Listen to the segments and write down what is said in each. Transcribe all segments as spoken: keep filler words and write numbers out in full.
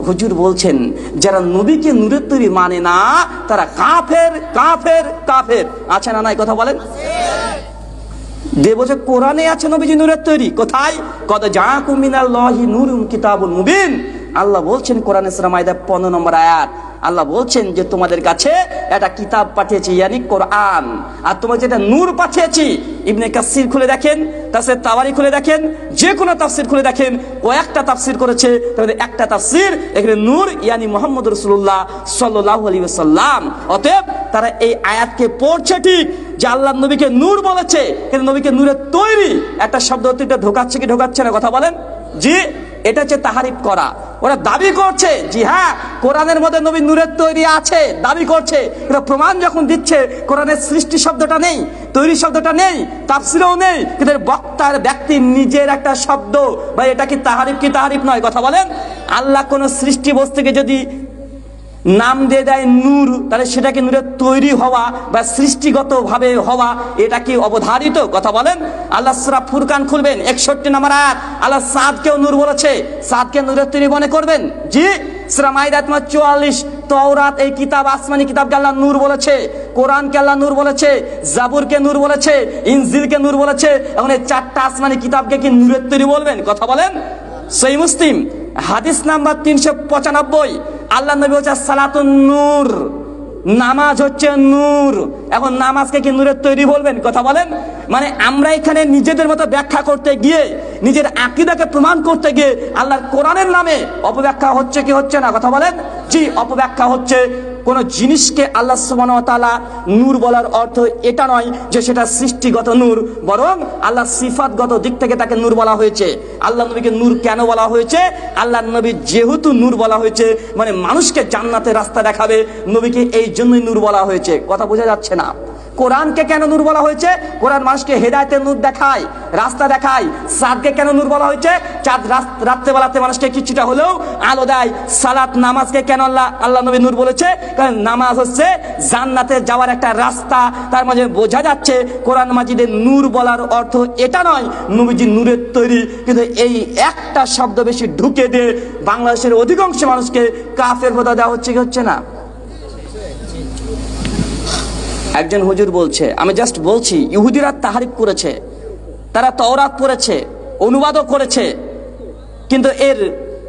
হুজুর বলছেন যারা নবীকে নূরের তৈরি মানে না তারা কাফের কাফের কাফের। আছে না নাই কথা বলেন? যে বলছে কোরআনে আছে নবীজি নূরের তৈরি, কোথায়? কদ জাআকুম মিনাল্লাহি নূরুন কিতাবুল মুবিন। আল্লাহ বলছেন কোরআনে সূরা মাইদা পনেরো নম্বর আয়াত, আল্লাহ বলছেন যে তোমাদের কাছে একটা কিতাব পাঠিয়েছি ইয়ানি কোরআন, আর তোমাকে যেটা নূর পাঠিয়েছি। ইবনে কাসির খুলে দেখেন, তাফসীর তাবারি খুলে দেখেন, যে কোনো তাফসীর খুলে দেখেন, কয়েকটা তাফসীর করেছে, তাহলে একটা তাফসীর এখানে নূর ইয়ানি মুহাম্মদ রাসূলুল্লাহ সাল্লাল্লাহু আলাইহি ওয়াসাল্লাম। অতএব তারা এই আয়াতকে পড়ছে ঠিক যে আল্লাহ নবীকে নূর বলেছে, কিন্তু নবীকে নূরের তৈরি একটা শব্দ অতিটা ঢোকাচ্ছে কি ঢোকাচ্ছে না কথা বলেন? জি, এটা হচ্ছে তাহারিফ করা। ওরা দাবি করছে জি হ্যাঁ কোরআনের মধ্যে নবী নূরের তৈরি আছে, দাবি করছে, কিন্তু প্রমাণ যখন দিচ্ছে কোরআনের সৃষ্টি শব্দটা নেই, তৈরি শব্দটা নেই, তাফসীরেও নেই, কিন্তু বক্তার ব্যক্তি নিজের একটা শব্দ, ভাই এটা কি তাহারিফ কি তাহারিফ নয় কথা বলেন? আল্লাহ কোন সৃষ্টি বস্তুকে যদি নাম দিয়ে দেয় নূর, তাহলে সেটা কি নূরের তৈরি হওয়া বা সৃষ্টিগত ভাবে হওয়া, এটা কি অবধারিত কথা বলেন? আল্লাহ সূরা ফুরকান খুলবেন একষট্টি নম্বর আয়াত, আল্লাহ সাদকেও নূর বলেছে, সাদকে নূরের তৈরি মনে করবেন? জি। সূরা মাইদা চুয়াল্লিশ, তাওরাত এই কিতাব আসমানি কিতাবকে আল্লাহ নূর বলেছে, কোরআনকে আল্লাহ নূর বলেছে, জাবুরকে নূর বলেছে, ইনজিলকে নূর বলেছে, এখন এই চারটা আসমানি কিতাবকে কি নূরের তৈরি বলবেন কথা বলেন? সহিহ মুসলিম হাদিস নাম্বার তিনশো পঁচানব্বই, আল্লাহ নবী বলছে সালাতুন নূর, নামাজ হচ্ছে নূর। এখন নামাজকে কি নূরের তৈরি বলবেন কথা বলেন? মানে আমরা এখানে নিজেদের মতো ব্যাখ্যা করতে গিয়ে, নিজের আকীদাকে প্রমাণ করতে গিয়ে আল্লাহর কোরআনের নামে অপব্যাখ্যা হচ্ছে কি হচ্ছে না কথা বলেন? জি, অপব্যাখ্যা হচ্ছে। কোন জিনিসকে আল্লাহ সুবহানাহু ওয়া তাআলা নূর বলার অর্থ এটা নয় যে সেটা সৃষ্টিগত নূর, বরং আল্লাহ সিফাতগত দিক থেকে তাকে নূর বলা হয়েছে। আল্লাহ নবীকে নূর কেন বলা হয়েছে? আল্লাহ নবী যেহেতু নূর বলা হয়েছে, মানে মানুষকে জান্নাতের রাস্তা দেখাবে, নবীকে এই জন্যই নূর বলা হয়েছে। কথা বোঝা যাচ্ছে না? কোরআনকে কেন নূর বলা হয়েছে? কোরআন মানুষকে হেদায়েতের নূর দেখায়, রাস্তা দেখায়। চাঁদকে কেন নূর বলা হয়েছে? চাঁদ রাত্রেবেলাতে মানুষকে কিছুটা হলেও আলো দেয়। সালাত নামাজকে কেন আল্লাহ আল্লাহ নবী নূর বলেছে? কারণ নামাজ হচ্ছে জান্নাতে যাওয়ার একটা রাস্তা। তার মাঝে বোঝা যাচ্ছে কোরআন মাজিদে নূর বলার অর্থ এটা নয় নবীজি নূরের তৈরি, কিন্তু এই একটা শব্দ বেশি ঢুকে দিয়ে বাংলাদেশের অধিকাংশ মানুষকে কাফের কথা দেওয়া হচ্ছে কি হচ্ছে না? একজন হুজুর বলছে, আমি জাস্ট বলছি, ইহুদিরা তাহারিফ করেছে, তারা তাওরাত পড়েছে, অনুবাদও করেছে, কিন্তু এর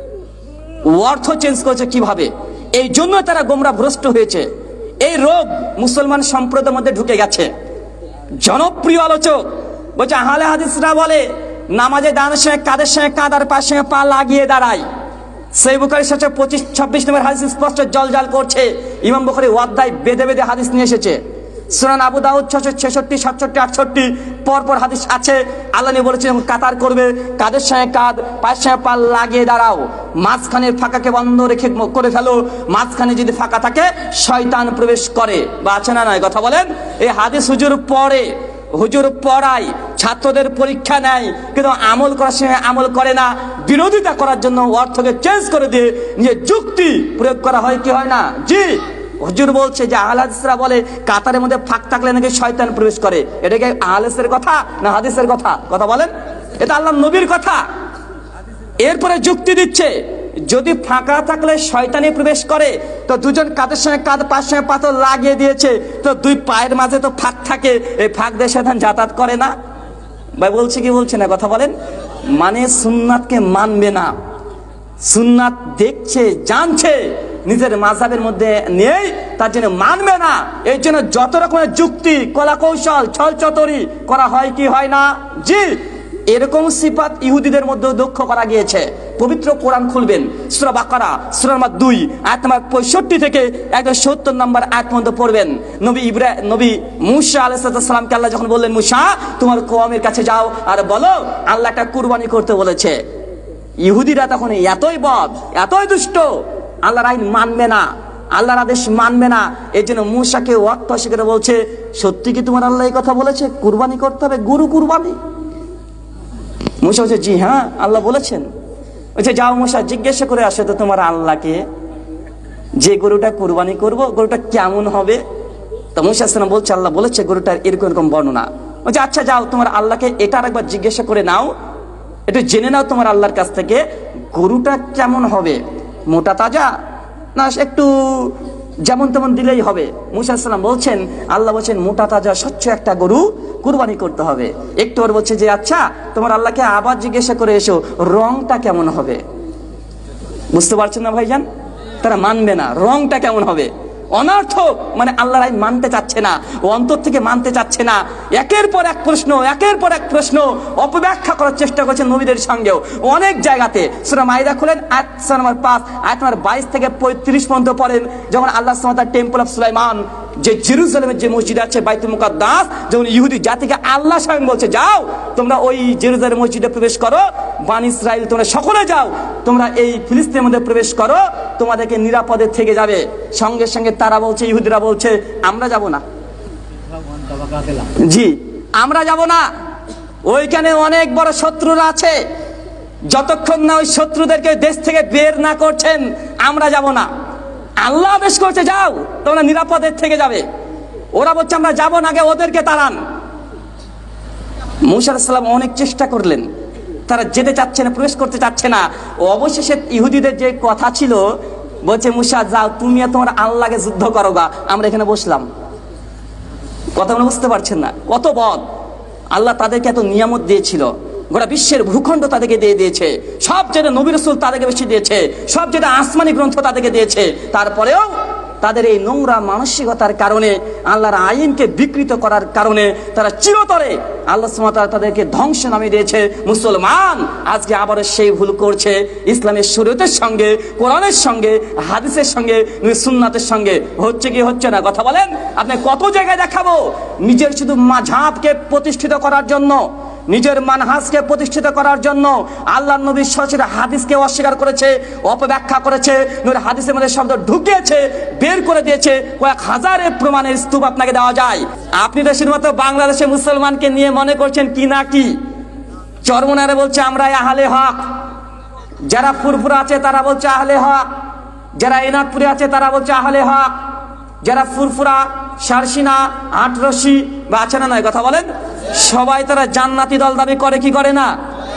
অর্থ চেঞ্জ করেছে কিভাবে? এই জন্য তারা গোমরা ভ্রষ্ট হয়েছে। এই রোগ মুসলমান সম্প্রদায়ের মধ্যে ঢুকে গেছে। জনপ্রিয় আলোচক বলছে আহলে হাদিসরা বলে নামাজে দাঁড়ানোর সময় কাদের সঙ্গে কাঁদার পায়ের সঙ্গে পা লাগিয়ে দাঁড়ায়। সহিহ বুখারী সাতশো পঁচিশ ছাব্বিশ নম্বর হাদিস স্পষ্ট জলজল করছে। ইমাম বুখারী অধ্যায় বেঁধে বেঁধে হাদিস নিয়ে এসেছে। সুনান আবু দাউদ ছশো ছেষট্টি সাতষট্টি আটষট্টি পরপর হাদিস আছে। আল্লাহ নবী বলেছেন কাতার করবে, কাদের সঙ্গে কাঁধ, পায়ের সঙ্গে পা লাগিয়ে দাঁড়াও, মাঝখানে ফাঁকাকে বন্ধ রেখে করে ফেলো, মাঝখানে যদি ফাঁকা থাকে শয়তান প্রবেশ করে, বা আছে না নয় কথা বলেন? এই হাদিস হুজুর পড়ে, হুজুর পড়ায়, ছাত্রদের পরীক্ষা নেয়, কিন্তু আমল করার সময় আমল করে না। বিরোধিতা করার জন্য অর্থকে চেঞ্জ করে দিয়ে নিজের যুক্তি প্রয়োগ করা হয় কি হয় না? জি। হুজুর বলছে যে আহলে হাদিসরা বলে কাতারের মধ্যে ফাঁক থাকলে নাকি শয়তান প্রবেশ করে। এটা কি আহলে হাদিসের কথা না হাদিসের কথা? কথা বলেন। এটা আল্লাহ নবীর কথা। এরপরে যুক্তি দিচ্ছে যদি ফাঁকা থাকলে শয়তানি প্রবেশ করে, তো দুজন কাঁধের সঙ্গে কাঁধ, পায়ের সঙ্গে পাথর লাগিয়ে দিয়েছে, তো দুই পায়ের মাঝে তো ফাঁক থাকে, এই ফাঁক দিয়ে শয়তান যাতায়াত করে না। ভাই বলছে কি বলছে না কথা বলেন? মানে সুন্নাতকে মানবে না, সুন্নাত দেখছে জানছে, নিজের মাযহাবের মধ্যে নেই, তার জন্য মানবে না। এই জন্য যত রকমের যুক্তি, কলা কৌশল, ছল চতরি করা হয় কি হয় না? জি। এরকম সিফাত ইহুদিদের মধ্যে দক্ষ করা গিয়েছে। পবিত্র কোরআন খুলবেন, সূরা বাকারা সূরা নম্বর দুই আয়াত নম্বর পঁয়ষট্টি থেকে একদম সত্তর নম্বর আয়াত পর্যন্ত পড়বেন। নবী ইব্রাহিম নবী মূসা আলাইহিস সালামকে আল্লাহ যখন বললেন মূসা তোমার কওমের কাছে যাও আর বলো আল্লাহ একটা কুরবানি করতে বলেছে, ইহুদিরা তখন এতই বদ, এতই দুষ্ট, আল্লাহর আইন মানবে না, আল্লাহর আদেশ মানবে না। এই জন্য মূসাকে ওয়াক্ত করে বলছে সত্যি কি তোমার আল্লাহ এই কথা বলেছে কুরবানি করতে হবে, গরু কুরবানি? মূসা বলছে জি হ্যাঁ আল্লাহ বলেছেন। বলছে যাও মূসা জিজ্ঞাসা করে আসো তো তোমার আল্লাহকে যে গরুটা কুরবানি করব গরুটা কেমন হবে। তো মূসা সাল্লাম বলছে আল্লাহ বলেছে গরুটার এরকম এরকম বর্ণনা। বলছে আচ্ছা যাও তোমার আল্লাহকে এটা একবার জিজ্ঞাসা করে নাও, একটু জেনে নাও তোমার আল্লাহর কাছ থেকে গরুটা কেমন হবে। মোটা তাজা না একটু যেমন তেমন দিলেই হবে? মুসা আলাইহিস সালাম বলছেন, আল্লাহ বলছেন মোটা তাজা স্বচ্ছ একটা গরু কুরবানি করতে হবে। একটু ওর বলছে যে আচ্ছা তোমার আল্লাহকে আবার জিজ্ঞাসা করে এসো রংটা কেমন হবে। বুঝতে পারছেন না ভাইজান? তারা মানবে না, রংটা কেমন হবে অনর্থক, মানে আল্লাহর আইন মানতে চাচ্ছে না, ও অন্তর থেকে মানতে চাচ্ছে না। একের পর এক প্রশ্ন একের পর এক প্রশ্ন অপব্যাখ্যা করার চেষ্টা করছেন নবীদের সঙ্গেও অনেক জায়গাতে। সূরা মাইদা খুলেন আয়াত নম্বর পাঁচ, আয়াত নম্বর বাইশ থেকে পঁয়ত্রিশ পর্যন্ত পড়েন। যখন আল্লাহ সুবহানাহু ওয়া তাআলা টেম্পল অফ সুলাইমান, যে জেরুজালেমের যে মসজিদ আছে বাইতুল মুকাদ্দাস, যখন ইহুদি জাতিকে আল্লাহ স্বয়ং বলছে যাও তোমরা ওই জেরুজালেম মসজিদে প্রবেশ করো, বনী ইসরাইল তোমরা সকলে যাও, তোমরা এই ফিলিস্তিনের মধ্যে প্রবেশ করো, তোমাদেরকে নিরাপদে থেকে যাবে। সঙ্গে সঙ্গে তারা বলছে, ইহুদিরা বলছে আমরা যাব না, জি আমরা যাব না, ওইখানে অনেক বড় শত্রুরা আছে, যতক্ষণ না ওই শত্রুদেরকে দেশ থেকে বের না করছেন আমরা যাব না। আল্লাহ আদেশ করছে যাও তোমরা নিরাপদে থেকে যাবে, ওরা বলছে আমরা যাব না, আগে ওদেরকে তাড়ান। মুসা আলাইহিস সালাম অনেক চেষ্টা করলেন, তারা যেতে চাচ্ছে না, প্রবেশ করতে চাচ্ছে না। অবশেষে ইহুদিদের যে কথা ছিল, বলছে মুসা যাও তুমি তোমার আল্লাহকে যুদ্ধ করো গা, আমরা এখানে বসলাম। কথা মনে বুঝতে পারছেন না কত বদ। আল্লাহ তাদেরকে এত নিয়ামত দিয়েছিল, গোটা বিশ্বের ভূখণ্ড তাদেরকে দিয়ে দিয়েছে, সব যেটা নবী রাসূল তাদেরকে বেশি দিয়েছে, সব যেটা আসমানি গ্রন্থ তাদেরকে দিয়েছে, তারপরেও তাদের এই নোংরা মানসিকতার কারণে, আল্লাহর আইনকে বিকৃত করার কারণে তারা চিরতরে আল্লাহ সুবহানাহু ওয়া তাআলা তাদেরকে ধ্বংস নামিয়ে দিয়েছে। মুসলমান আজকে আবারও সেই ভুল করছে, ইসলামের শরীয়তের সঙ্গে, কোরআনের সঙ্গে, হাদিসের সঙ্গে, সুন্নাতের সঙ্গে হচ্ছে কি হচ্ছে না কথা বলেন। আপনি কত জায়গায় দেখাবো নিজের শুধু মাযহাবকে প্রতিষ্ঠিত করার জন্য, নিজের মানহাজকে প্রতিষ্ঠিত করার জন্য আল্লাহর নবী সরাসরি হাদিসকে অস্বীকার করেছে, অপব্যাখ্যা করেছে, নবীর হাদিসের মধ্যে শব্দ ঢুকিয়েছে, বের করে দিয়েছে, কয়েক হাজারের প্রমাণের স্তূপ আপনাকে দেওয়া যায়। আপনি তো শুধুমাত্র বাংলাদেশে মুসলমানকে নিয়ে মনে করছেন কি না কি। চরমনারে বলছে আমরা আহলে হক, যারা ফুরফুরা আছে তারা বলছে আহলে হক, যারা এনাদপুরে আছে তারা বলছে আহলে হক, যারা ফুরফুরা, সারসিনা, আটরশি বা আছে না নয় কথা বলেন, সবাই তারা জান্নাতি দল দাবি করে কি করে না?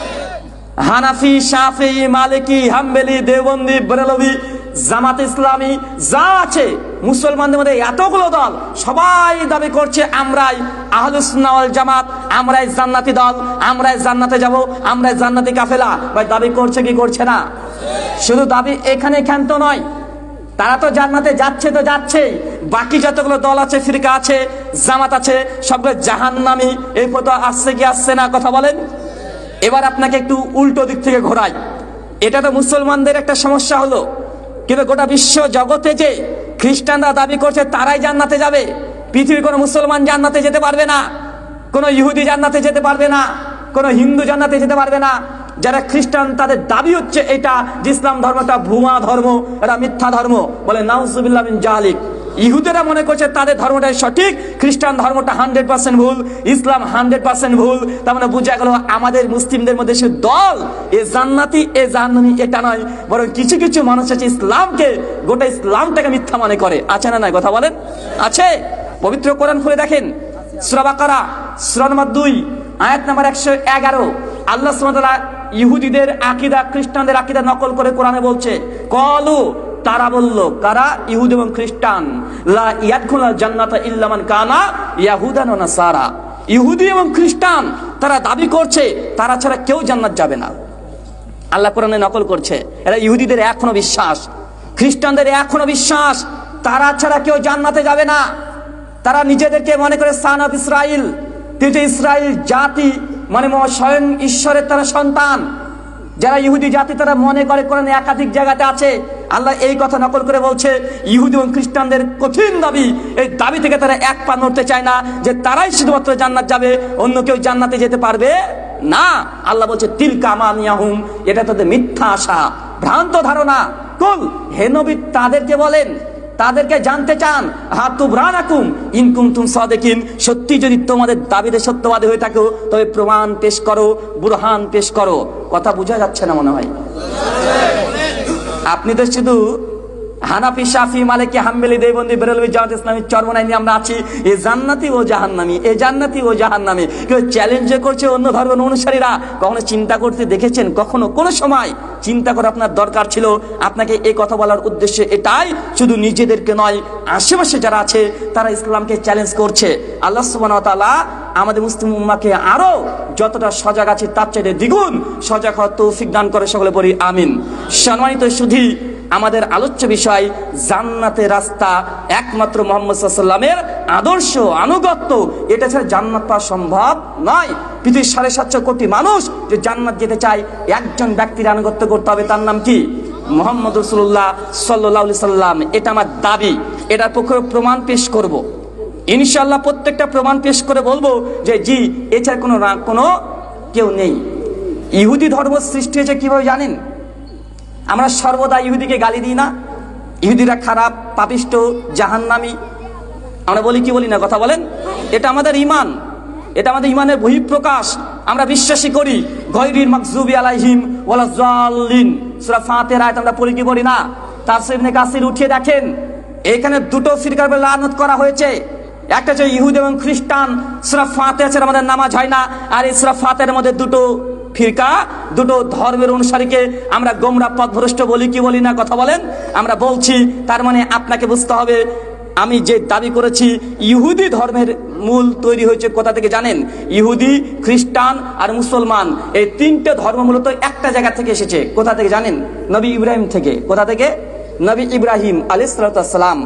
হানাফি, শাফিঈ, মালিকি, হাম্বলি, দেওবন্দি, বেরেলভি, জামাত ইসলামী যা আছে মুসলমানদের মধ্যে এতগুলো দল, সবাই দাবি করছে আমরাই আহলুস সুন্নাহ ওয়াল জামাত, আমরাই জান্নাতি দল, আমরাই জান্নাতে যাব, আমরাই জান্নাতি কাফেলা। ভাই দাবি করছে কি করছে না? শুধু দাবি এখানে ক্ষান্ত নয়, তারা তো জান্নাতে যাচ্ছে তো যাচ্ছেই, বাকি যতগুলো দল আছে, ফিরকা আছে, জামাত আছে, সবগুলো জাহান্নামী। এই ফতোয়া আসছে কি আসছে না কথা বলেন। এবার আপনাকে একটু উল্টো দিক থেকে ঘোরাই। এটা তো মুসলমানদের একটা সমস্যা হলো, কিন্তু গোটা বিশ্ব জগতে যে খ্রিস্টানরা দাবি করছে তারাই জান্নাতে যাবে, পৃথিবীর কোনো মুসলমান জান্নাতে যেতে পারবে না, কোনো ইহুদি জান্নাতে যেতে পারবে না, কোনো হিন্দু জান্নাতে যেতে পারবে না। যারা খ্রিস্টান তাদের দাবি হচ্ছে এটা যে ইসলাম ধর্মটা ভুয়া ধর্ম, এটা মিথ্যা ধর্ম, বলে নাউজুবিল্লাহ মিন জালিক। ইহুদেরা মনে করছে তাদের ধর্মটাই সঠিক, খ্রিস্টান ধর্মটা হান্ড্রেড পার্সেন্ট ভুল, ইসলাম হান্ড্রেড পার্সেন্ট ভুল। তার মানে বোঝা গেল আমাদের মুসলিমদের মধ্যে সে দল এ জান্নাতি এ জাহান্নামী এটা নয়, বরং কিছু কিছু মানুষ আছে ইসলামকে, গোটা ইসলামটাকে মিথ্যা মনে করে। আছে না নাই কথা বলেন? আছে। পবিত্র কোরআন খুলে দেখেন, সূরা বাকারা সূরা নম্বর দুই আয়াত নাম্বার একশো এগারো। আল্লাহ সুবহানাহু ওয়া তাআলা ইহুদিদের আকীদা, খ্রিস্টানদের আকীদা নকল করে কোরআনে বলছে, কলু তারা বলল, কারা? ইহুদি এবং খ্রিস্টান, লা ইয়াদখুলুল জান্নাতা ইল্লা মান কানা ইয়াহুদান ওয়া নাসারা। ইহুদি এবং খ্রিস্টান তারা দাবি করছে তারা ছাড়া কেউ জান্নাত যাবে না। আল্লাহ কোরআনে নকল করছে। এরা ইহুদিদের এখনো বিশ্বাস, খ্রিস্টানদের এখনো বিশ্বাস তারা ছাড়া কেউ জান্নাতে যাবে না। তারা নিজেদেরকে মনে করে সান অফ ইসরাইল, কিন্তু ইসরাইল জাতি মানে স্বয়ং ঈশ্বরের তারা সন্তান। যারা ইহুদি জাতি তারা মনে করে কোরআনে একাধিক জায়গাতে আছে, আল্লাহ এই কথা নকল করে বলছে ইহুদি এবং খ্রিস্টানদের কঠিন দাবি, এই দাবি থেকে তারা এক পা নড়তে চায় না যে তারাই শুধুমাত্র জান্নাত যাবে, অন্য কেউ জান্নাতে যেতে পারবে না। আল্লাহ বলছে তিলকা আমানিয়াহুম, এটা তাদের মিথ্যা আশা, ভ্রান্ত ধারণা। কুল হে নবী তাদেরকে বলেন, তাদেরকে জানতে চান, হাতুবরানাকুম ইন কুনতুম সাদিকিন, সত্যি যদি তোমাদের দাবিতে সত্যবাদী হয়ে থাকো তবে প্রমাণ পেশ করো, বুরহান পেশ করো। কথা বোঝা যাচ্ছে না মনে হয়? আপনি তো শুধু হানাফি, শাফি, মালিকি, হাম্বলি, দেওবন্দি, বেরেলভি, জামাত ইসলামী চরমনাই নিয়ে আমরা আছি। এ জান্নাতি ও জাহান্নামী, এ জান্নাতি ও জাহান্নামী। কেউ চ্যালেঞ্জ করছে অন্য ধর্মের অনুসারীরা। কখনো চিন্তা করতে দেখেছেন? কখনো কোনো সময় চিন্তা করে আপনার দরকার ছিল? আপনাকে এই কথা বলার উদ্দেশ্য এটাই, শুধু নিজেদেরকে নয়, আশেপাশে যারা আছে তারা ইসলামকে চ্যালেঞ্জ করছে। আল্লাহ সুবহানাহু ওয়া তাআলা আমাদের মুসলিম উম্মাহকে আরো যতটা সজাগ আছে তার চাইতে দ্বিগুণ সজাগ হওয়ার তৌফিক দান করে, সকলে বলি আমিন। সম্মানিত সুধী, আমাদের আলোচ্য বিষয় জান্নাতের রাস্তা একমাত্র মুহাম্মদ সাল্লাল্লাহু আলাইহি ওয়াসাল্লামের আদর্শ আনুগত্য। এটা ছাড়া জান্নাত পাওয়া সম্ভব নয়। পৃথিবীর সাড়ে সাতশো কোটি মানুষ যে জান্নাত যেতে চায়, একজন ব্যক্তির আনুগত্য করতে হবে, তার নাম কি? মুহাম্মদ রাসূলুল্লাহ সাল্লাল্লাহু আলাইহি সাল্লাম। এটা আমার দাবি, এটার পক্ষে প্রমাণ পেশ করব ইনশাআল্লাহ। প্রত্যেকটা প্রমাণ পেশ করে বলবো যে জি, এছাড়া কোনো কোনো কেউ নেই। ইহুদি ধর্ম সৃষ্টি হয়েছে কিভাবে জানেন? আমরা সর্বদা ইহুদিকে গালি দিই না? ইহুদিরা খারাপ, পাপিষ্ট, জাহান্নামী আমরা বলি কি বলি না? কথা বলেন। এটা আমাদের ইমান, এটা আমাদের ইমানের বহিঃপ্রকাশ। আমরা বিশ্বাসী করি গায়রিল মাগযুবি আলাইহিম ওয়ালা যাল্লিন, সূরা ফাতিহার আয়াত আমরা পড়ি কি পড়ি না? তাফসীর ইবনে কাসির উঠিয়ে দেখেন, এখানে দুটো ফিরকার উপর লানত করা হয়েছে। একটা হচ্ছে ইহুদি এবং খ্রিস্টান। সূরা ফাতিহা ছাড়া আমাদের নামাজ হয় না। আর এই সূরা ফাতিহার মধ্যে দুটো ফিরকা, দুটো ধর্মের অনুসারীকে আমরা গোমরা পথভ্রষ্ট বলি কি বলি না? কথা বলেন। আমরা বলছি, তার মানে আপনাকে বুঝতে হবে আমি যে দাবি করেছি ইহুদি ধর্মের মূল তৈরি হয়েছে কোথা থেকে জানেন? ইহুদি, খ্রিস্টান আর মুসলমান, এই তিনটে ধর্ম মূলত একটা জায়গা থেকে এসেছে। কোথা থেকে জানেন? নবী ইব্রাহিম থেকে। কোথা থেকে? নবী ইব্রাহিম আলাইহিস সালাম,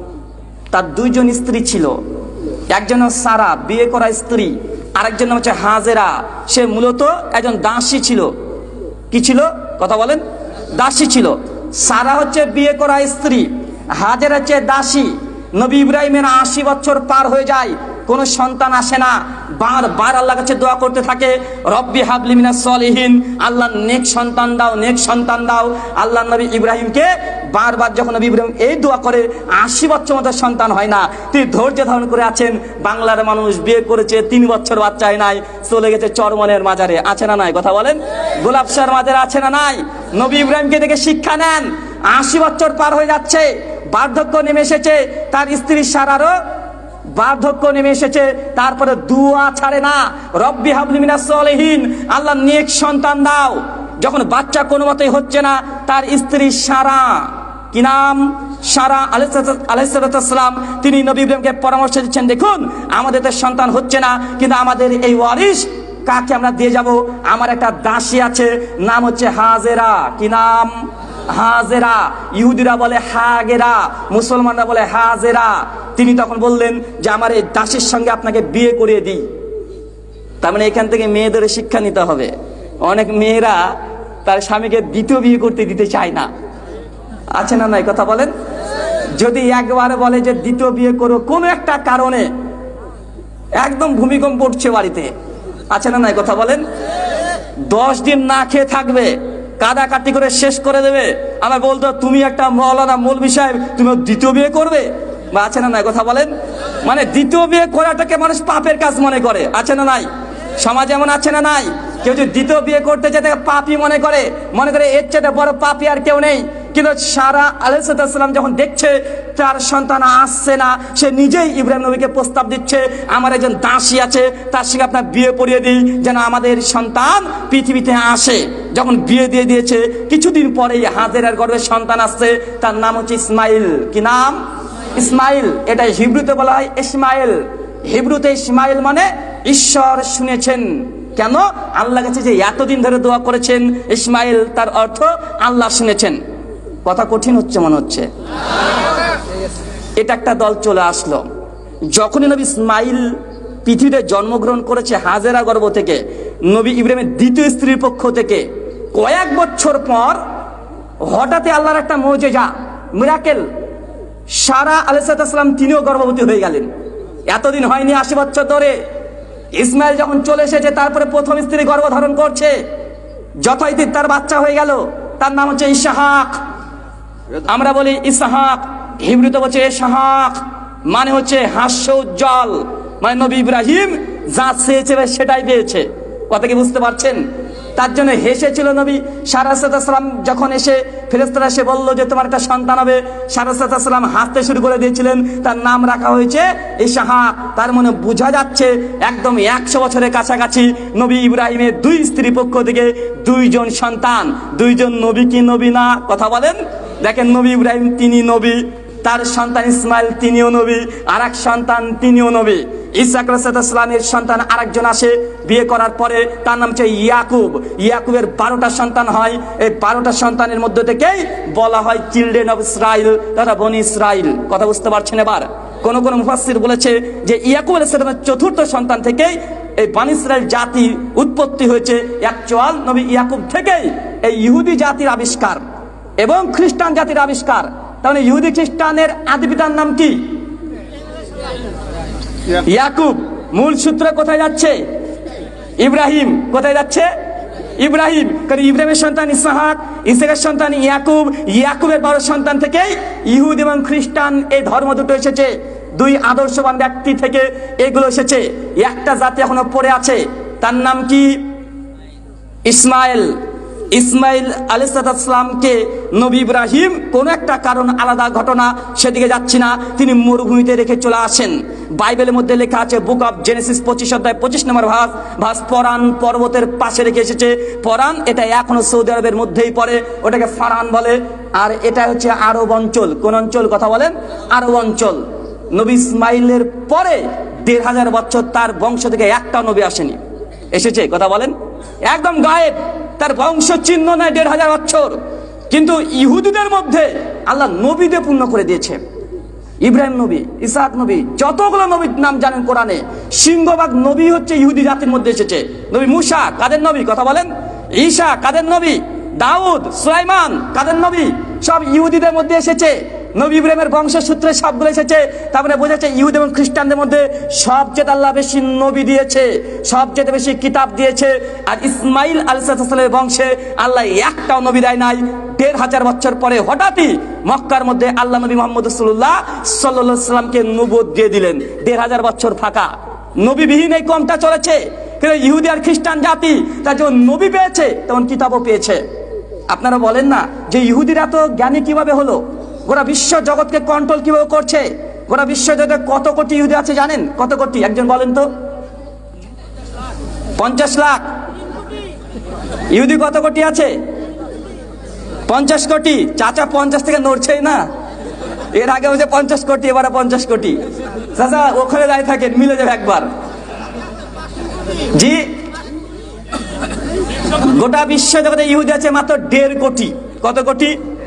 তার দুইজন স্ত্রী ছিল। একজন সারা, বিয়ে করা স্ত্রী, আরেকজন হচ্ছে হাজেরা, সে মূলত একজন দাসী ছিল। কি ছিল? কথা বলেন। দাসী ছিল। সারা হচ্ছে বিয়ে করা স্ত্রী, হাজেরা হচ্ছে দাসী। নবী ইব্রাহিমের আশি বছর পার হয়ে যায়, কোনো সন্তান আসে না। বারবার আল্লাহর কাছে দোয়া করতে থাকে, রব্বি হাবলি মিনাস সলিহিন, আল্লাহ নেক সন্তান দাও, নেক সন্তান দাও। আল্লাহ নবী ইব্রাহিমকে বারবার যখন নবী ইব্রাহিম এই দোয়া করে, আশি বছর মতো সন্তান হয় না, তিনি ধৈর্য ধারণ করে আছেন। বাংলার মানুষ বিয়ে করেছে, তিন বছর বাচ্চা হয় নাই, চলে গেছে চরমনের মাজারে। আছে না নাই? কথা বলেন। গোলাপশার মাজারে আছে না নাই? নবী ইব্রাহিমকে দেখে শিক্ষা নেন। আশি বছর পার হয়ে যাচ্ছে, বার্ধক্য নেমে এসেছে, তার স্ত্রী সারারও বার্ধক্য নেমে এসেছে, তারপরে দুয়া ছাড়ে না, রব্বি হাবলি মিনাস সলিহিন, আল্লাহ নেক সন্তান দাও। যখন বাচ্চা কোনো মতেই হচ্ছে না, তার স্ত্রী সারা, কি নাম? সারা আলাইহিস সালাম, তিনি নবী ইব্রাহিমকে পরামর্শ দিচ্ছেন, দেখুন আমাদের তো সন্তান হচ্ছে না, কিন্তু আমাদের এই ওয়ারিস কাকে আমরা দিয়ে যাব? আমার একটা দাসী আছে, নাম হচ্ছে হাজেরা। কি নাম? হাজেরা। ইহুদিরা বলে হাগেরা, মুসলমানরা বলে হাজেরা। তিনি তখন বললেন যে আমার এই দাসীর সঙ্গে আপনাকে বিয়ে করিয়ে দিই। তার মানে এখান থেকে মেয়েদের শিক্ষা নিতে হবে। অনেক মেয়েরা তার স্বামীকে দ্বিতীয় বিয়ে করতে দিতে চায় না। আছে না নাই? কথা বলেন। যদি একবার বলে যে দ্বিতীয় বিয়ে করো, কোনো একটা কারণে একদম ভূমিকম্প উঠছে বাড়িতে, আছে না নাই? কথা বলেন। দশ দিন না খেয়ে থাকবে, কাদাকাটি করে শেষ করে দেবে। আমার বলতো তুমি একটা মৌলানা মৌলভী সাহেব, তুমি দ্বিতীয় বিয়ে করবে? বা আছে না নাই? কথা বলেন। মানে দ্বিতীয় বিয়ে করাটাকে মানুষ পাপের কাজ মনে করে। আছে না নাই? সমাজ এমন আছে না নাই? কেউ যদি দ্বিতীয় বিয়ে করতে যেতে পাপই মনে করে, মনে করে এর চেয়ে বড় পাপী আর কেউ নেই। কিন্তু সারা আলাইহিস সালাম যখন দেখছে তার সন্তান আসছে না, সে নিজেই ইব্রাহিম নবীকে প্রস্তাব দিচ্ছে, আমার একজন দাসী আছে, তার সঙ্গে আপনার বিয়ে পড়িয়ে দিই, যেন আমাদের সন্তান পৃথিবীতে আসে। যখন বিয়ে দিয়ে দিয়েছে, কিছুদিন পরেই হাজেরার গর্ভে সন্তান আসছে, তার নাম হচ্ছে ইসমাইল। কি নাম? ইসমাইল। এটা হিব্রুতে বলা হয় ইসমাইল। হিব্রুতে ইসমাইল মানে ঈশ্বর শুনেছেন। কেন? আল্লাহ কাছে যে এতদিন ধরে দোয়া করেছেন ইসমাইল, তার অর্থ আল্লাহ শুনেছেন। কথা কঠিন হচ্ছে মনে হচ্ছে। এটা একটা দল চলে আসলো। যখনই নবী ইসমাইল পৃথিবীতে জন্মগ্রহণ করেছে হাজেরা গর্ভ থেকে, নবী ইব্রাহিমের দ্বিতীয় স্ত্রীর পক্ষ থেকে, কয়েক বছর পর হঠাৎ আল্লাহর একটা মুজিজা, মিরাকেল, সারা আলাইহিস সালাম তিনিও গর্ভবতী হয়ে গেলেন। এতদিন হয়নি, আশি বছর ধরে। ইসমাইল যখন চলে এসেছে, তারপরে প্রথম স্ত্রী গর্ভধারণ করছে, যথারীতি তার বাচ্চা হয়ে গেল, তার নাম হচ্ছে ইসহাক। আমরা বলি ইসহাক, হিব্রুতে বলছে ইসহাক, মানে হচ্ছে হাস্য উজ্জ্বল। মানে নবী ইব্রাহিম যা চেয়েছে সেটাই পেয়েছে। কথা কি বুঝতে পারছেন? তার জন্য হেসেছিল নবী সারাসাতাম যখন এসে ফেরেশতারা এসে বলল যে তোমার একটা সন্তান হবে, সারাসাতাম হাসতে শুরু করে দিয়েছিলেন। তার নাম রাখা হয়েছে ইসহাক। তার মানে বোঝা যাচ্ছে একদম একশো বছরের কাছাকাছি নবী ইব্রাহিমের দুই স্ত্রী পক্ষ থেকে দুইজন সন্তান। দুইজন নবী কি নবী না? কথা বলেন। দেখেন নবী ইব্রাহিম তিনি নবী, তার সন্তান ইসমাইল তিনিও নবী, আর এক সন্তান তিনিও নবী। ইসহাক আলাইহিসসালামের সন্তান আরেকজন আসে বিয়ে করার পরে, তার নাম হচ্ছে ইয়াকুব। ইয়াকুবের বারোটা সন্তান হয়। এই বারোটা সন্তানের মধ্যে থেকেই বলা হয় চিলড্রেন অফ ইসরাইল, তথা বনি ইসরাইল। কথা বুঝতে পারছেন? এবার কোন কোন মুফাসসির বলেছে যে ইয়াকুব আলাইহিস সালামের চতুর্থ সন্তান থেকেই এই বনি ইসরাইল জাতি উৎপত্তি হয়েছে। অ্যাকচুয়াল নবী ইয়াকুব থেকেই এই ইহুদি জাতির আবিষ্কার এবং খ্রিস্টান জাতির আবিষ্কার। তাহলে ইহুদি খ্রিস্টানের আদি পিতার নাম কি? ইয়াকুব। মূল সূত্র কোথায় যাচ্ছে? ইব্রাহিম। কোথায় যাচ্ছে? ইব্রাহিম। কারণ ইব্রাহিমের সন্তান ইসহাক, ইসহাকের সন্তান ইয়াকুব, ইয়াকুবের বারো সন্তান থেকেই ইহুদি এবং খ্রিস্টান এই ধর্ম দুটো এসেছে। দুই আদর্শবান ব্যক্তি থেকে এগুলো এসেছে। একটা জাতি এখনো পড়ে আছে, তার নাম কি? ইসমাইল। ইসমাইল আলাইহিস সালামকে নবী ইব্রাহিম কোন একটা কারণ, আলাদা ঘটনা, সেদিকে যাচ্ছি না, তিনি মরুভূমিতে রেখে চলে আসেন। বাইবেলের মধ্যে লেখা আছে বুক অফ জেনেসিস পঁচিশ অধ্যায় পঁচিশ নম্বর ভাস ভাস পরান পর্বতের পাশে রেখে এসেছে। পরান এটা এখনো সৌদি আরবের মধ্যেই পড়ে, ওটাকে ফারান বলে। আর এটা হচ্ছে আরব অঞ্চল। কোন অঞ্চল? কথা বলেন। আরব অঞ্চল। নবী ইসমাইলের পরে দেড় হাজার বছর তার বংশ থেকে একটা নবী আসেনি। এসেছে? কথা বলেন। একদম গায়েব, তার বংশ চিহ্ন নাই দেড় হাজার বছর। কিন্তু ইহুদিদের মধ্যে আল্লাহ নবীদের পূর্ণ করে দিয়েছে। ইব্রাহিম নবী, ইসহাক নবী, যতগুলো নবীর নাম জানেন কোরআনে, সিংহভাগ নবী হচ্ছে ইহুদি জাতির মধ্যে এসেছে। নবী মুসা কাদের নবী? কথা বলেন। ঈসা কাদের নবী? দাউদ, সুলাইমান কাদের নবী? সব ইহুদিদের মধ্যে এসেছে। নবী ইব্রাহিমের বংশসূত্রে সবগুলো এসেছে। তারপরে বোঝা যাচ্ছে ইহুদি এবং খ্রিস্টানদের মধ্যে সবচেয়ে আল্লাহ বেশি নবী দিয়েছে, সবচেয়ে বেশি কিতাব দিয়েছে। আর ইসমাইল আলাইহিস সালামের বংশে আল্লাহ একটাও নবী দেয় নাই। দেড় হাজার বছর পরে হঠাৎই মক্কার মধ্যে আল্লাহ নবী মুহাম্মদ রাসূলুল্লাহ সাল্লাল্লাহু আলাইহি সাল্লামকে নবুয়ত দিয়ে দিলেন। দেড় হাজার বছর ফাঁকা, নবীবিহীন এই কমটা চলেছে। কিন্তু ইহুদি আর খ্রিস্টান জাতি তার যেমন নবী পেয়েছে তেমন কিতাবও পেয়েছে। আপনারা বলেন না যে ইহুদিরা তো জ্ঞানী কিভাবে হলো? গোটা বিশ্ব জগৎকে কন্ট্রোল কিভাবে করছে? গোটা বিশ্ব জগতে কত কোটি ইহুদি আছে জানেন? কত কোটি? একজন বলেন তো। পঞ্চাশ লাখ। ইহুদি কত কোটি আছে? পঞ্চাশ কোটি। চাচা পঞ্চাশ থেকে নড়ছেই না। এর আগে হচ্ছে পঞ্চাশ কোটি, এবারে পঞ্চাশ কোটি। চাচা ওখানে দাঁড়িয়ে থাকেন, মিলে যাবে একবার। জি, গোটা বিশ্ব জগতে ইহুদি আছে মাত্র দেড় কোটি। কত কোটি?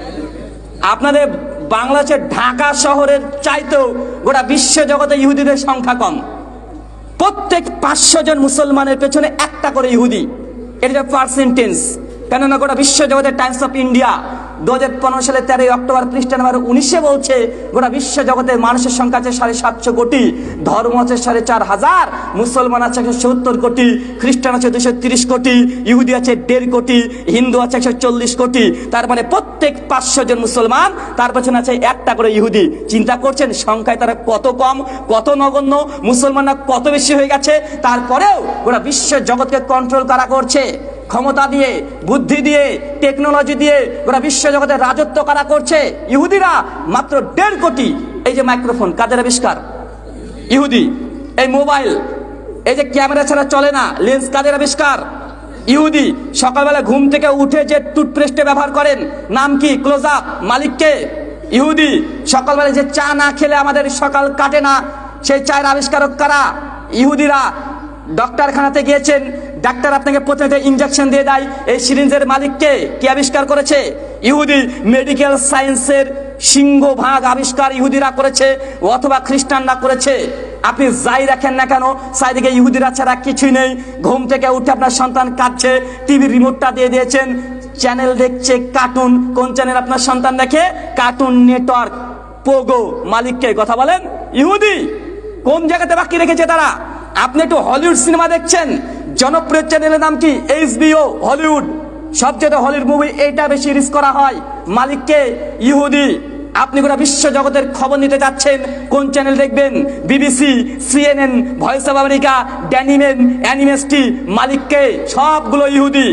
আপনাদের বাংলাদেশের ঢাকা শহরের চাইতেও গোটা বিশ্ব জগতে ইহুদিদের সংখ্যা কম। প্রত্যেক পাঁচশো জন মুসলমানের পেছনে একটা করে ইহুদি। এটা পার্সেন্টেজ। কেননা গোটা বিশ্ব জগতের টাইমস অফ ইন্ডিয়া দু হাজার পনেরো সালে তেরোই অক্টোবর পৃষ্ঠা নাম্বার উনিশে বলছে গোটা বিশ্ব জগতের মানুষের সংখ্যা আছে সাড়ে সাতশো কোটি, ধর্ম আছে সাড়ে চার হাজার, মুসলমান আছে একশো সত্তর কোটি, খ্রিস্টান আছে দুশো তিরিশ কোটি, ইহুদি আছে দেড় কোটি, হিন্দু আছে একশো চল্লিশ কোটি। তার মানে প্রত্যেক পাঁচশো জন মুসলমান তার পেছনে আছে একটা করে ইহুদি। চিন্তা করছেন সংখ্যায় তারা কত কম, কত নগণ্য, মুসলমানরা কত বেশি হয়ে গেছে। তারপরেও গোটা বিশ্ব জগৎকে কন্ট্রোল করা করছে ক্ষমতা দিয়ে, বুদ্ধি দিয়ে, টেকনোলজি দিয়ে। গোটা বিশ্ব জগতের রাজত্ব করা করছে ইহুদিরা। মাত্র দেড় কোটি। এই যে মাইক্রোফোন কাদের আবিষ্কার? ইহুদি। এই মোবাইল, এই যে ক্যামেরা ছাড়া চলে না, লেন্স কাদের আবিষ্কার? ইহুদি। সকালবেলা ঘুম থেকে উঠে যে টুথপেস্টে ব্যবহার করেন নাম কি? ক্লোজ আপ, মালিককে? ইহুদি। সকালবেলা যে চা না খেলে আমাদের সকাল কাটে না, সেই চায়ের আবিষ্কারক কারা? ইহুদিরা। ডক্টরখানাতে গিয়েছেন, ডাক্তার আপনাকে প্রথমে ইনজেকশন দিয়ে দেয়, এই সিরিঞ্জের মালিককে? কি আবিষ্কার করেছে? ইহুদি। মেডিকেল সায়েন্সের সিংহভাগ আবিষ্কার ইহুদিরা করেছে অথবা খ্রিস্টানরা করেছে। আপনি যাই রাখেন না কেন, চারিদিকে ইহুদিরা ছাড়া কিছুই নেই। ঘুম থেকে উঠে আপনার সন্তান কাঁদছে, টিভির রিমোটটা দিয়ে দিয়েছেন, চ্যানেল দেখছে কার্টুন। কোন চ্যানেল আপনার সন্তান দেখে? Cartoon network. পোগো, মালিককে? কথা বলেন। ইহুদি। কোন জায়গাতে বাকি রেখেছে তারা? আপনি একটু হলিউড সিনেমা দেখছেন, জনপ্রিয় চ্যানেলের নাম কি? HBO, Hollywood. সবচেয়ে হলিউড মুভি এইটা বেশি রিলিজ করা হয়। মালিককে? ইহুদি। আপনি গোটা বিশ্ব জগতের খবর নিতে যাচ্ছেন, কোন চ্যানেল দেখবেন? BBC, CNN, voice of America, ড্যানিমেন, অ্যানিমেস্টি। মালিককে? সবগুলো ইহুদি।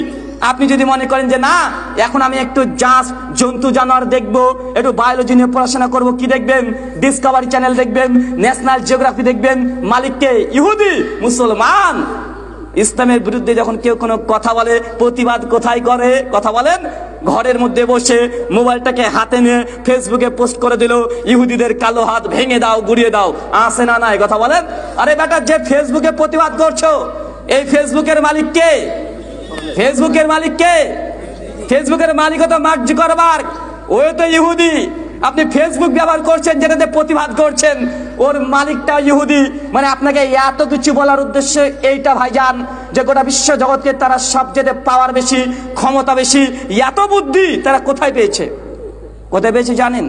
আপনি যদি মনে করেন যে না এখন আমি একটু জাস্ট জন্তু জানোয়ার দেখবো, একটু বায়োলজি নিয়ে পড়াশোনা করব, কি দেখবেন? ডিসকভারি চ্যানেল দেখবেন, ন্যাশনাল জিওগ্রাফি দেখবেন। মালিককে ইহুদি মুসলমান। ইসলামের বিরুদ্ধে যখন কেউ কোনো কথা বলে, প্রতিবাদ কোথায় করে? কথা বলেন, ঘরের মধ্যে বসে মোবাইলটাকে হাতে নিয়ে ফেসবুকে পোস্ট করে দিল, ইহুদিদের কালো হাত ভেঙে দাও, গুড়িয়ে দাও। আসে না নাই? কথা বলেন। আরে বেটা, যে ফেসবুকে প্রতিবাদ করছো, এই ফেসবুকের মালিক কে? ফেসবুকের মালিক কে? ফেসবুকের মালিক তো মার্ক জুকারবার্গ, ওই তো ইহুদি। আপনি ফেসবুক ব্যবহার করছেন, যেটাতে প্রতিবাদ করছেন, ওর মালিকটা ইহুদি। মানে আপনাকে এত কিছু বলার উদ্দেশ্য এইটা ভাইজান, যে গোটা বিশ্ব জগৎকে তারা সবচেয়ে পাওয়ার বেশি, ক্ষমতা বেশি, এত বুদ্ধি তারা কোথায় পেয়েছে? কোথায় পেয়েছে জানেন?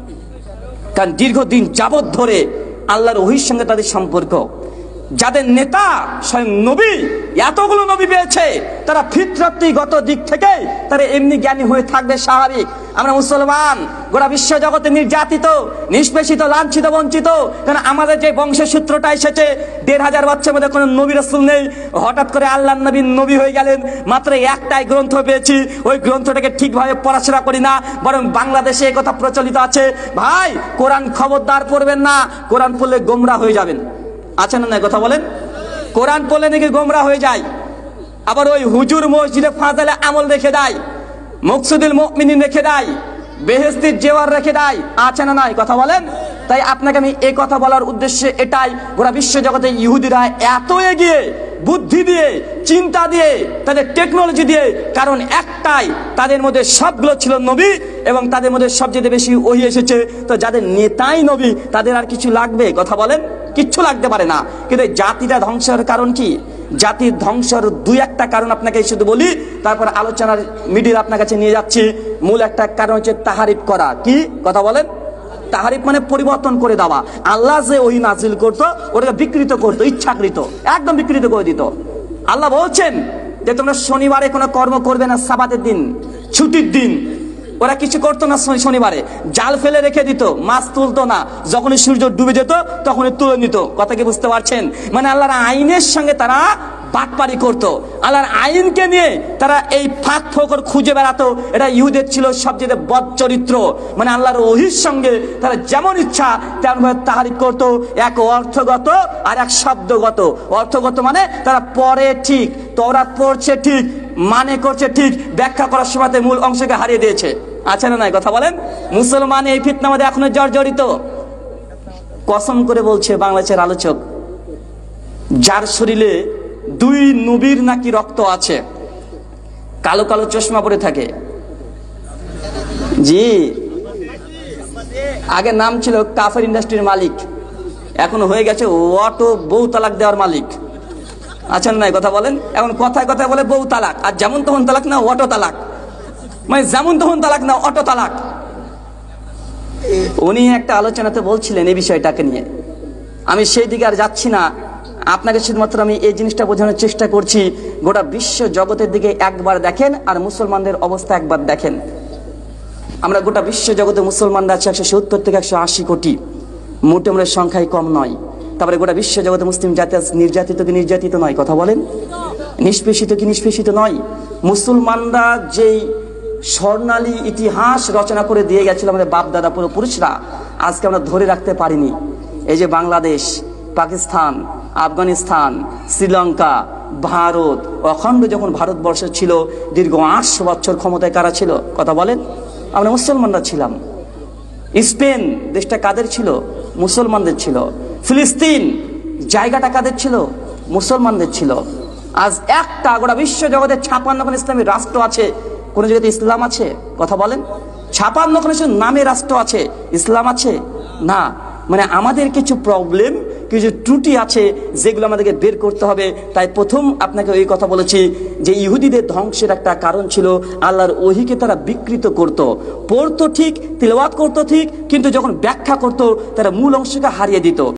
কারণ দীর্ঘদিন যাবৎ ধরে আল্লাহর ওহীর সঙ্গে তাদের সম্পর্ক। যাদের নেতা স্বয়ং নবী, এতগুলো নবী পেয়েছে, তারা ফিতরতগত দিক থেকে তারা এমনি জ্ঞানী হয়ে থাকবে, স্বাভাবিক। আমরা মুসলমান গোটা বিশ্ব জগতে নির্যাতিত, নিষ্পেষিত, লাঞ্ছিত, বঞ্চিত। কারণ আমাদের যে বংশসূত্রটা এসেছে, দেড় হাজার বছরের মধ্যে কোনো নবী রাসূল নেই। হঠাৎ করে আল্লাহর নবী নবী হয়ে গেলেন, মাত্র একটাই গ্রন্থ পেয়েছি, ওই গ্রন্থটাকে ঠিকভাবে পড়াশোনা করি না, বরং বাংলাদেশে এই কথা প্রচলিত আছে, ভাই কোরআন খবরদার পড়বেন না, কোরআন পড়লে গোমরা হয়ে যাবেন। আছে না নাই? কথা বলেন। কোরআন পড়লে নাকি গোমরা হয়ে যায়। আবার ওই হুজুর মসজিদে ফাজালে আমল রেখে দেয়, মকসুদুল মুমিনিন রেখে দেয়, বেহেশতের জেওয়ার রেখে দেয়। আছে না নাই? কথা বলেন। তাই আপনাকে আমি এই কথা বলার উদ্দেশ্যে এটাই, গোটা বিশ্ব জগতে ইহুদিরা এত এগিয়ে, বুদ্ধি দিয়ে, চিন্তা দিয়ে, তাদের টেকনোলজি দিয়ে, কারণ একটাই, তাদের মধ্যে সবগুলো ছিল নবী, এবং তাদের মধ্যে সবচেয়ে বেশি ওহী এসেছে। তো যাদের নেতাই নবী, তাদের আর কিছু লাগবে? কথা বলেন, কিচ্ছু লাগতে পারে না। কিন্তু জাতিটা ধ্বংসের কারণ কি? জাতির ধ্বংসের দুই একটা কারণ আপনাকে শুধু বলি, তারপর আলোচনার মিডিল আপনার কাছে নিয়ে যাচ্ছি। মূল একটা কারণ হচ্ছে তাহারিফ করা। কি? কথা বলেন। তাহারিফ মানে পরিবর্তন করে দেওয়া। আল্লাহ যে ওহী নাজিল করতো, ওটাকে বিকৃত করতো, ইচ্ছাকৃত, একদম বিকৃত করে দিত। আল্লাহ বলছেন যে তোমরা শনিবারে কোনো কর্ম করবে না, সাবাতের দিন, ছুটির দিন। ওরা কিছু করতো না শনিবারে, জাল ফেলে রেখে দিত, মাছ তুলতো না, যখনই সূর্য ডুবে যেত তখনই তুলে নিত। কথা কি বুঝতে পারছেন? মানে আল্লাহর আইনের সঙ্গে তারা বাটপারি করতো, আল্লাহর আইনকে নিয়ে তারা এই ফাঁক ফোকর খুঁজে বেড়াতো। এটা ইহুদের ছিল সবচেয়ে বদ চরিত্র। মানে আল্লাহর ওহীর সঙ্গে তারা যেমন ইচ্ছা তেমনভাবে তাহারিফ করতো, এক অর্থগত আর এক শব্দগত। অর্থগত মানে তারা পড়ে ঠিক, তওরাত পড়ছে ঠিক, মানে করছে ঠিক, ব্যাখ্যা করার সময় মূল অংশকে হারিয়ে দিয়েছে। আছে না নাই? কথা বলেন। মুসলমান এই ফিতনার মধ্যে এখনো জর্জরিত। কসম করে বলছে বাংলাদেশের আলোচক, যার শরীরে দুই নবীর নাকি রক্ত আছে, কালো কালো চশমা পরে থাকে। জি, আগে নাম ছিল কাফের ইন্ডাস্ট্রির মালিক, এখন হয়ে গেছে অটো বউ তালাক দেওয়ার মালিক। আছেন নাই? কথা বলেন। এখন কথায় কথায় বলে বউ তালাক, আর যেমন তখন তালাক না, অটো তালাক। মানে যেমন তখন তালাক না, অটো তালাক। উনি একটা আলোচনাতে বলছিলেন এই বিষয়টাকে নিয়ে, আমি সেই দিকে আর যাচ্ছি না। আপনাকে শুধুমাত্র আমি এই জিনিসটা বোঝানোর চেষ্টা করছি, গোটা বিশ্ব জগতের দিকে একবার দেখেন, আর মুসলমানদের অবস্থা একবার দেখেন। আমরা গোটা বিশ্ব জগতে মুসলমানরা আছে একশো সত্তর থেকে একশো আশি কোটি, মোটে মোটে সংখ্যায় কম নয়। তারপরে গোটা বিশ্ব জগতে মুসলিম জাতি নির্যাতিত কি নির্যাতিত নয়? কথা বলেন। নিষ্পেষিত কি নিষ্পেষিত নয়? মুসলমানরা যেই স্বর্ণালী ইতিহাস রচনা করে দিয়ে গেছিল আমাদের বাপ দাদা পূর্বপুরুষরা, আজকে আমরা ধরে রাখতে পারিনি। এই যে বাংলাদেশ, পাকিস্তান, আফগানিস্তান, শ্রীলঙ্কা, ভারত, অখণ্ড যখন ভারতবর্ষ ছিল, দীর্ঘ আটশো বছর ক্ষমতায় কারা ছিল? কথা বলেন। আমরা মুসলমানরা ছিলাম। স্পেন দেশটা কাদের ছিল? মুসলমানদের ছিল। ফিলিস্তিন জায়গাটা কাদের ছিল? মুসলমানদের ছিল। আজ একটা গোটা বিশ্ব জগতে ছাপান্নখান ইসলামী রাষ্ট্র আছে, কোন জায়গাতে ইসলাম আছে? কথা বলেন। ছাপান্নখান নামে রাষ্ট্র আছে, ইসলাম আছে না। মানে আমাদের কিছু প্রবলেম, কিছু ত্রুটি আছে, যেগুলো আমাদেরকে বের করতে হবে। তাই প্রথম আপনাকে এই কথা বলেছি যে ইহুদিদের ধ্বংসের একটা কারণ ছিল আল্লাহর ওহীকে তারা বিকৃত করত। পড়তো ঠিক, তিলাওয়াত করতো ঠিক, কিন্তু যখন ব্যাখ্যা করতো তারা মূল অংশকে হারিয়ে দিত।